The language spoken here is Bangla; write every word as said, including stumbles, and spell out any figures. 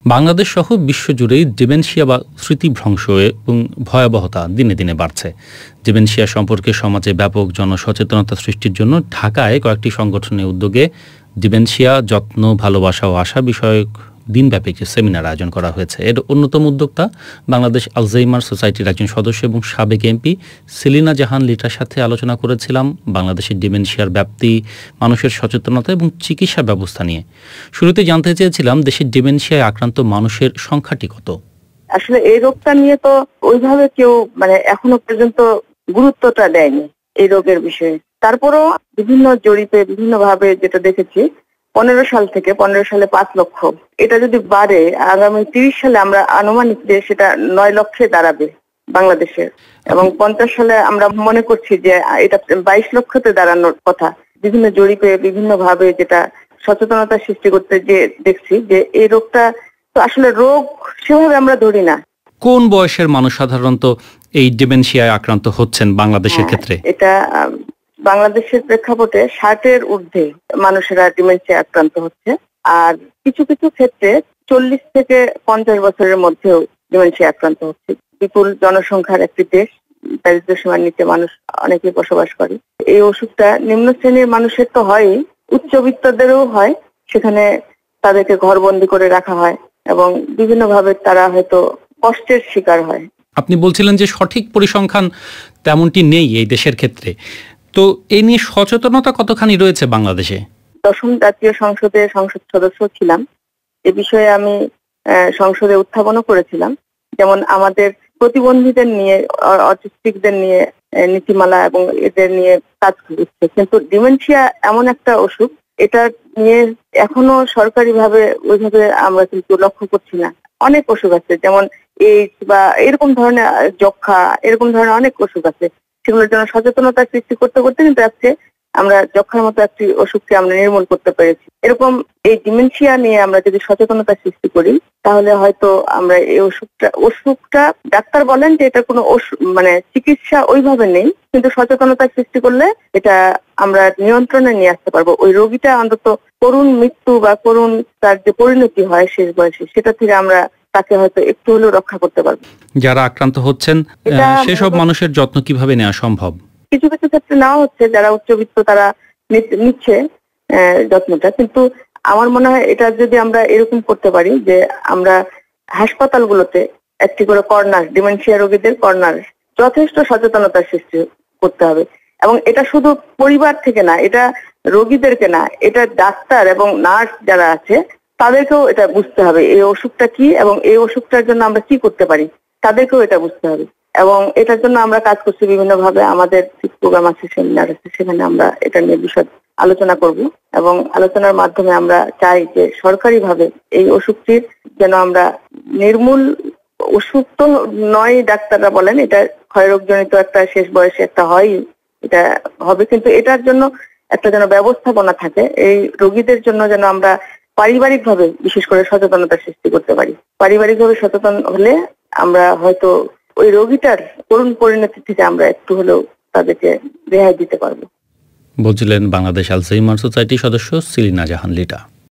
বাংলাদেশ সহ বিশ্বজুড়েই ডিমেনশিয়া বা স্মৃতিভ্রংশ এবং ভয়াবহতা দিনে দিনে বাড়ছে। ডিমেনশিয়া সম্পর্কে সমাজে ব্যাপক জনসচেতনতা সৃষ্টির জন্য ঢাকায় কয়েকটি সংগঠনের উদ্যোগে ডিমেনশিয়া, যত্ন, ভালোবাসা ও আশা বিষয়ক দিনব্যাপী একটি সেমিনার আয়োজন করা হয়েছে। এর অন্যতম উদ্যোক্তা বাংলাদেশ আলজাইমার সোসাইটির একজন সদস্য এবং সাবেক এমপি সেলিনা জাহান লিটার সাথে আলোচনা করেছিলাম বাংলাদেশের ডিমেনশিয়ার ব্যাপ্তি, মানুষের সচেতনতা এবং চিকিৎসা ব্যবস্থা নিয়ে। শুরুতে জানতে চেয়েছিলাম দেশের ডিমেনশিয়ায় আক্রান্ত মানুষের সংখ্যাটি কত। আসলে এই রোগটা নিয়ে তো ওইভাবে কেউ মানে এখনো পর্যন্ত গুরুত্বটা দেয়নি এই রোগের বিষয়ে। তারপরও বিভিন্ন জরিপে বিভিন্ন ভাবে যেটা দেখেছি, পনেরো সাল থেকে পনেরো সালে পাঁচ লক্ষ, এটা যদি বাড়ে আগামী তিরিশ সালে আমরা আনুমানিক যে সেটা নয় লক্ষে দাঁড়াবে বাংলাদেশে, এবং পঞ্চাশ সালে আমরা মনে করছি যে এটা বাইশ লক্ষতে দাঁড়ানোর কথা। বিভিন্ন জরিপে বিভিন্ন ভাবে যেটা সচেতনতা সৃষ্টি করতে যে দেখছি যে এই রোগটা তো আসলে রোগ সেভাবে আমরা ধরি না। কোন বয়সের মানুষ সাধারণত এই ডিমেনশিয়ায় আক্রান্ত হচ্ছেন বাংলাদেশের ক্ষেত্রে? এটা বাংলাদেশের প্রেক্ষাপটে ষাটের ঊর্ধ্বে মানুষেরা ডিমেনশিয়া আক্রান্ত হচ্ছে, আর কিছু কিছু ক্ষেত্রে চল্লিশ থেকে পঞ্চাশ বছরের মধ্যেও ডিমেনশিয়া আক্রান্ত হচ্ছে। বিপুল জনসংখ্যার একটি দেশ, দারিদ্র সীমার নিচে মানুষ অনেকে বসবাস করে। এই অসুখটা নিম্ন শ্রেণীর মানুষের তো হয়, উচ্চবিত্তদেরও হয়। সেখানে তাদেরকে ঘরবন্দি করে রাখা হয় এবং বিভিন্ন ভাবে তারা হয়তো কষ্টের শিকার হয়। আপনি বলছিলেন যে সঠিক পরিসংখ্যান তেমনটি নেই এই দেশের ক্ষেত্রে, তো এই নিয়ে সচেতনতা কতখানি রয়েছে বাংলাদেশে? দশম জাতীয় সংসদে সংসদ সদস্য ছিলাম, এ বিষয়ে আমি সংসদে উত্থাপনও করেছিলাম। যেমন আমাদের প্রতিবন্ধীদের নিয়ে, অটিস্টিকদের নিয়ে নীতিমালা এবং এদের নিয়ে কাজ করছে, কিন্তু ডিমেনশিয়া এমন একটা অসুখ, এটা নিয়ে এখনো সরকারি ভাবে ওইভাবে আমরা কিন্তু লক্ষ্য করছি না। অনেক অসুখ আছে, যেমন এইডস বা এরকম ধরনের যক্ষা, এরকম ধরনের অনেক অসুখ আছে, সেগুলোর জন্য সচেতনতা সৃষ্টি করতে করতে কিন্তু আজকে আমরা যক্ষার মতো একটি অসুখকে আমরা নির্মূল করতে পেরেছি। এরকম এই ডিমেনশিয়া নিয়ে আমরা যদি সচেতনতা সৃষ্টি করি তাহলে হয়তো আমরা এই অসুখটা অসুখটা ডাক্তার বলেন যে এটা কোনো মানে চিকিৎসা ওইভাবে নেই, কিন্তু সচেতনতা সৃষ্টি করলে এটা আমরা নিয়ন্ত্রণে নিয়ে আসতে পারবো। ওই রোগীটা অন্তত করুণ মৃত্যু বা করুণ তার যে পরিণতি হয় শেষ বয়সে, সেটা থেকে আমরা তাকে হয়তো একটু হলেও রক্ষা করতে পারবো। যারা আক্রান্ত হচ্ছেন সেসব মানুষের যত্ন কিভাবে নেওয়া সম্ভব? কিছু কিছু ক্ষেত্রে নেওয়া হচ্ছে, যারা উচ্চবিত্ত তারা নিচ্ছে যত্নটা, কিন্তু আমার মনে হয় এটা যদি আমরা এরকম করতে পারি যে আমরা হাসপাতালগুলোতে একটি করে কর্নার, ডিমেনশিয়া রোগীদের কর্নার, যথেষ্ট সচেতনতা সৃষ্টি করতে হবে। এবং এটা শুধু পরিবার থেকে না, এটা রোগীদেরকে না, এটা ডাক্তার এবং নার্স যারা আছে তাদেরকেও এটা বুঝতে হবে এই অসুখটা কি এবং এই অসুখটার জন্য আমরা কি করতে পারি, তাদেরকেও এটা বুঝতে হবে। এবং এটার জন্য আমরা কাজ করছি বিভিন্ন ভাবে, আমাদের প্রোগ্রাম আছে, সেমিনার আছে, সেখানে আমরা এটা নিয়ে বিশদ আলোচনা করব এবং আলোচনার মাধ্যমে আমরা চাই যে সরকারি ভাবে এই অসুখটির যেন আমরা নির্মূল, অসুখ তো নয় ডাক্তাররা বলেন, এটা ক্ষয়রোগজনিত একটা শেষ বয়সে একটা হয়, এটা হবে, কিন্তু এটার জন্য একটা যেন ব্যবস্থাপনা থাকে। এই রোগীদের জন্য যেন আমরা পারিবারিক ভাবে বিশেষ করে সচেতনতা সৃষ্টি করতে পারি। পারিবারিক ভাবে সচেতন হলে আমরা হয়তো ওই রোগীটার করুণ পরিণতি থেকে আমরা একটু হলেও তাদেরকে রেহাই দিতে পারবো। বলছিলেন বাংলাদেশ আলজাইমার সোসাইটির সদস্য সেলিনা জাহান লিটা।